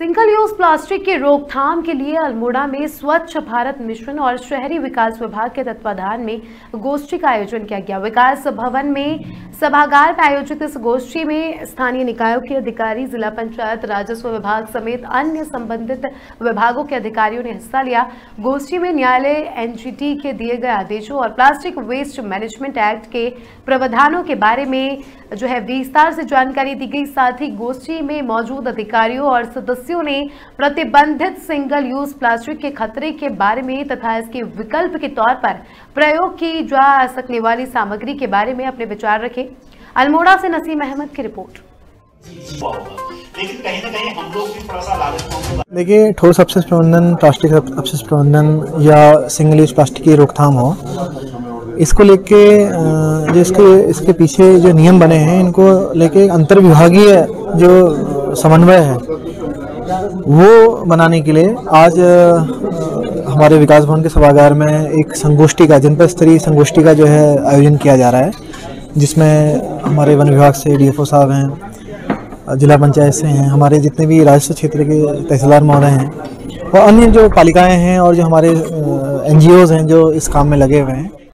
Single use plastic की रोकथाम के लिए अल्मोड़ा में स्वच्छ भारत मिशन और शहरी विकास विभाग के तत्वाधान में गोष्ठी का आयोजन किया गया। विकास भवन में सभागार में आयोजित इस गोष्ठी में स्थानीय निकायों के अधिकारी, जिला पंचायत, राजस्व विभाग समेत अन्य संबंधित विभागों के अधिकारियों ने हिस्सा लिया। गोष्ठी में न्यायालय, एनजीटी के दिए गए आदेशों और प्लास्टिक वेस्ट मैनेजमेंट एक्ट के प्रावधानों के बारे में विस्तार से जानकारी दी गई। साथ ही गोष्ठी में मौजूद अधिकारियों और सदस्यों ने प्रतिबंधित सिंगल यूज प्लास्टिक के खतरे के बारे में तथा इसके विकल्प के तौर पर प्रयोग की जा सकने वाली सामग्री के बारे में अपने विचार रखे। अल्मोड़ा से नसीम अहमद की रिपोर्ट। लेकिन कहीं ना कहीं हम लोग भी थोड़ा सा लागत। देखिए, ठोस अपशिष्ट प्रबंधन, प्लास्टिक अपशिष्ट प्रबंधन या सिंगल यूज प्लास्टिक की रोकथाम हो, इसको लेके जो इसके पीछे जो नियम बने हैं, इनको लेके अंतर विभागीय जो समन्वय है वो बनाने के लिए आज हमारे विकास भवन के सभागार में एक संगोष्ठी का, जनपद स्तरीय संगोष्ठी का आयोजन किया जा रहा है, जिसमें हमारे वन विभाग से डीएफओ साहब हैं, जिला पंचायत से हैं, हमारे जितने भी राजस्व क्षेत्र के तहसीलदार महोदय हैं और अन्य जो पालिकाएं हैं और जो हमारे एनजीओज हैं जो इस काम में लगे हुए हैं।